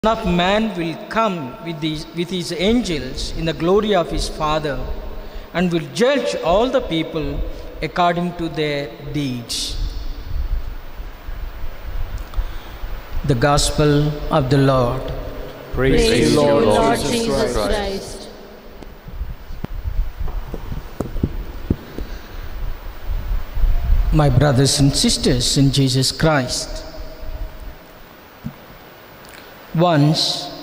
Son of Man will come with his angels in the glory of his Father and will judge all the people according to their deeds. The Gospel of the Lord. Praise you, Lord Jesus Christ. My brothers and sisters in Jesus Christ, once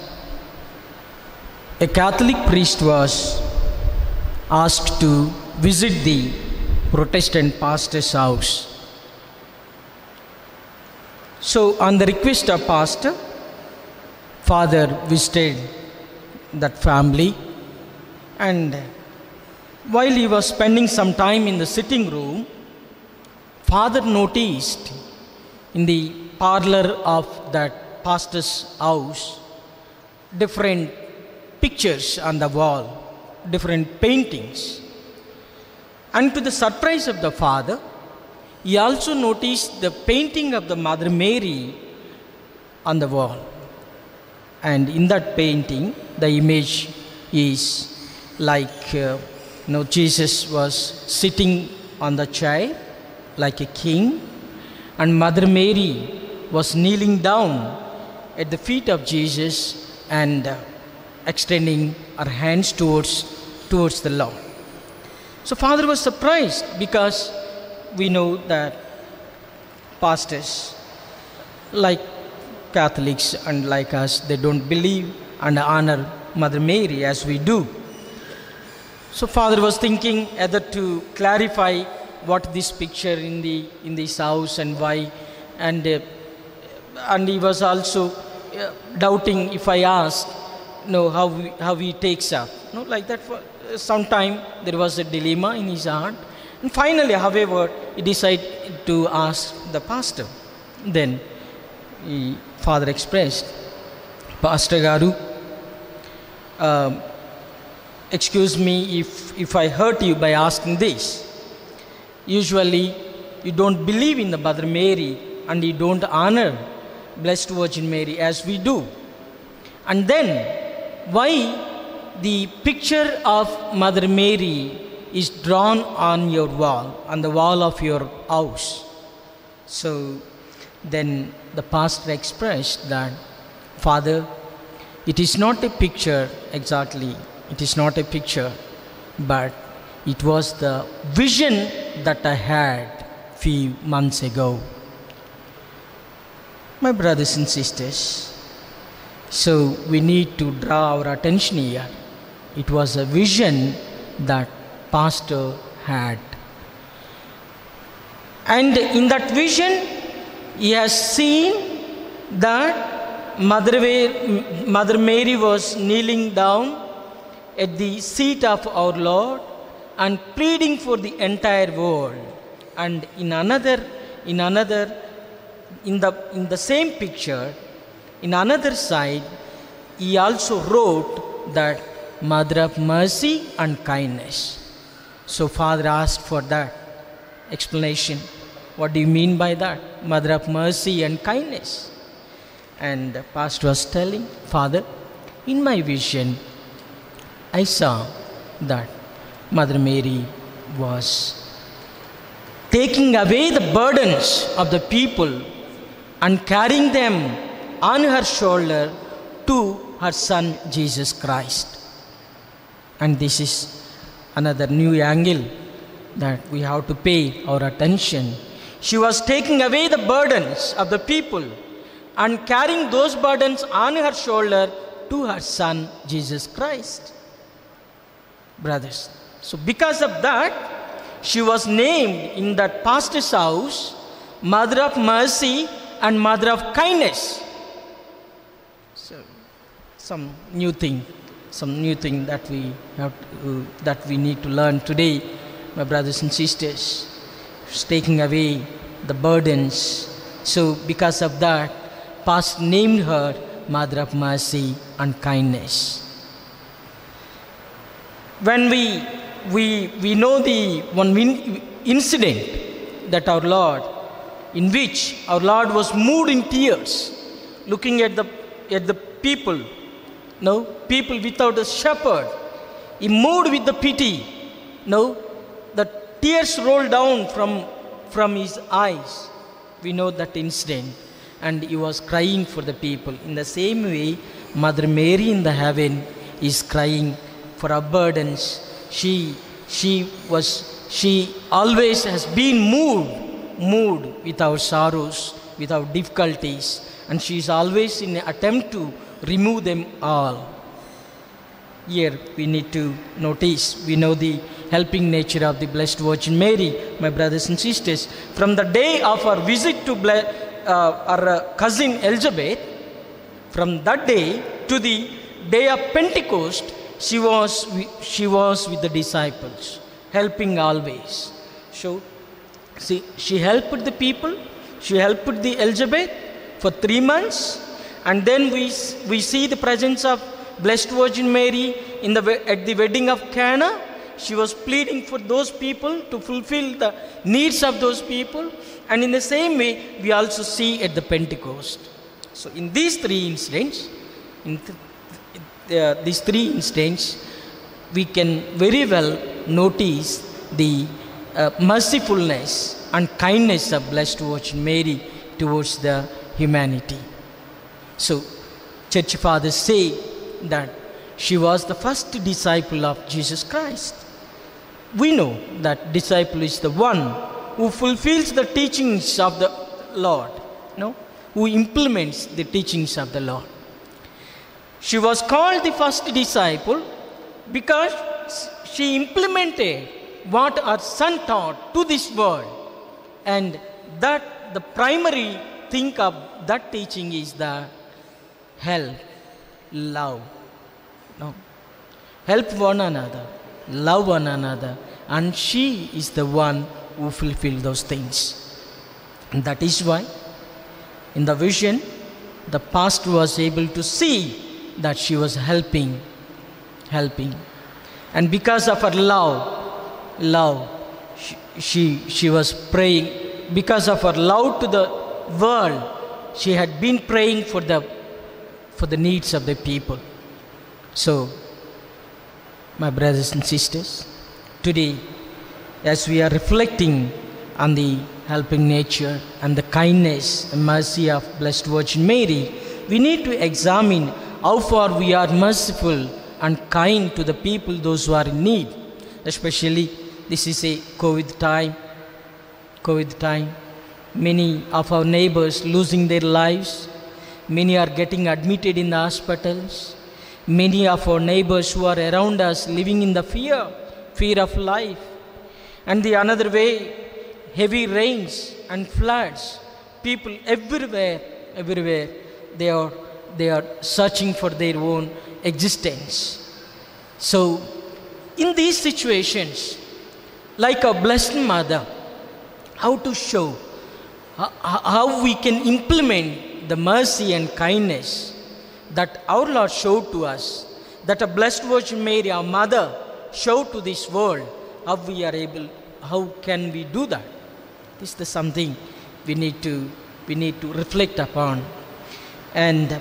a Catholic priest was asked to visit the Protestant pastor's house. So on the request of pastor, father visited that family, and while he was spending some time in the sitting room, father noticed in the parlor of that pastor's house different pictures on the wall, different paintings. And to the surprise of the father, he also noticed the painting of the Mother Mary on the wall. And in that painting, the image is like Jesus was sitting on the chair like a king, and Mother Mary was kneeling down at the feet of Jesus and extending her hands towards the Lord. So father was surprised, because we know that pastors, like Catholics and like us, they don't believe and honor Mother Mary as we do. So father was thinking either to clarify what this picture in this house and why, and he was also doubting if I asked, how he takes up. Like that for some time there was a dilemma in his heart. And finally, however, he decided to ask the pastor. Then father expressed, Pastor Garu, excuse me if I hurt you by asking this. Usually, you don't believe in the Mother Mary and you don't honor Blessed Virgin Mary as we do. And then, why the picture of Mother Mary is drawn on your wall, on the wall of your house? So, then the pastor expressed that, Father, it is not a picture exactly, it is not a picture, but it was the vision that I had few months ago. My brothers and sisters, so we need to draw our attention here. It was a vision that pastor had. And in that vision, he has seen that Mother Mary was kneeling down at the seat of our Lord and pleading for the entire world. And in the same picture, in another side, he also wrote that Mother of Mercy and Kindness. So father asked for that explanation. What do you mean by that? Mother of Mercy and Kindness. And the pastor was telling, Father, in my vision, I saw that Mother Mary was taking away the burdens of the people and carrying them on her shoulder to her Son Jesus Christ. And this is another new angle that we have to pay our attention. She was taking away the burdens of the people and carrying those burdens on her shoulder to her Son Jesus Christ. Brothers, so because of that, she was named in that pastor's house Mother of Mercy and Mother of Kindness. So some new thing that we need to learn today, my brothers and sisters. She's taking away the burdens. So because of that, pastor named her Mother of Mercy and Kindness. When we know the one incident that our Lord, in which our Lord was moved in tears, looking at the people, no, people without a shepherd. He moved with the pity. No, the tears rolled down from his eyes. We know that incident. And he was crying for the people. In the same way, Mother Mary in the heaven is crying for our burdens. She always has been moved with our sorrows, with our difficulties, and she is always in an attempt to remove them all. Here we need to notice, we know the helping nature of the Blessed Virgin Mary, my brothers and sisters. From the day of our visit to our cousin Elizabeth, from that day to the day of Pentecost, she was with the disciples, helping always. So, see, she helped the people, she helped the Elizabeth for 3 months, and then we see the presence of Blessed Virgin Mary at the wedding of Cana. She was pleading for those people to fulfill the needs of those people. And in the same way, we also see at the Pentecost. So in these 3 incidents, we can very well notice the mercifulness and kindness of Blessed Virgin Mary towards the humanity. So Church Fathers say that she was the first disciple of Jesus Christ. We know that disciple is the one who fulfills the teachings of the Lord, no? Who implements the teachings of the Lord. She was called the first disciple because she implemented what her son taught to this world, and that the primary thing of that teaching is the help, love. No. Help one another, love one another, and she is the one who fulfilled those things. And that is why in the vision the pastor was able to see that she was helping. And because of her love, she was praying. Because of her love to the world, she had been praying for the needs of the people. So, my brothers and sisters, today, as we are reflecting on the helping nature and the kindness and mercy of Blessed Virgin Mary, we need to examine how far we are merciful and kind to the people, those who are in need. Especially, this is a COVID time. Many of our neighbors losing their lives. Many are getting admitted in the hospitals. Many of our neighbors who are around us living in the fear of life. And the another way, heavy rains and floods. People everywhere, they are searching for their own existence. So, in these situations, like a Blessed Mother, how to show, how we can implement the mercy and kindness that our Lord showed to us, that a Blessed Virgin Mary, our Mother, showed to this world. How can we do that? This is something we need to reflect upon. And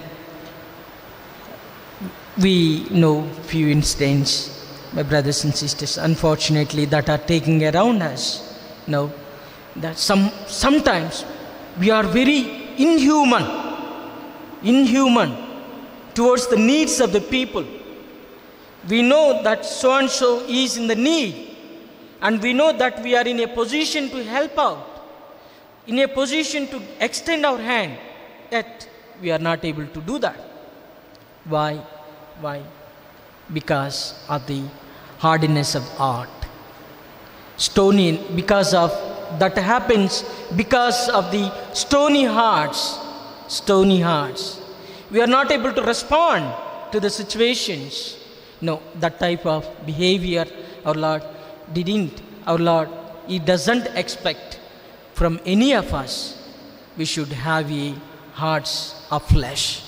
we know few instances, my brothers and sisters, unfortunately, that are taking around us. Now, that sometimes we are very inhuman towards the needs of the people. We know that so and so is in the need, and we know that we are in a position to help out, in a position to extend our hand, yet we are not able to do that. Why? Because of the hardness of heart. Because of that happens because of the stony hearts. We are not able to respond to the situations. No, that type of behavior our Lord He doesn't expect from any of us. We should have a hearts of flesh.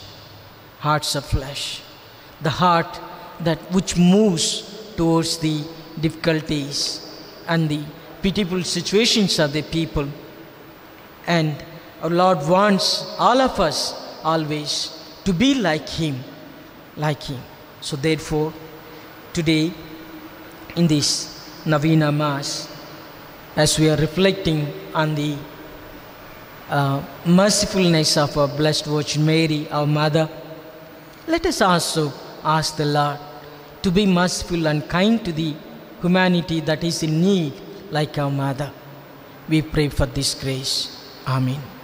The heart which moves towards the difficulties and the pitiable situations of the people. And our Lord wants all of us always to be like Him, like Him. So therefore, today in this Novena Mass, as we are reflecting on the mercifulness of our Blessed Virgin Mary, our Mother, let us also ask the Lord to be merciful and kind to the humanity that is in need like our Mother. We pray for this grace. Amen.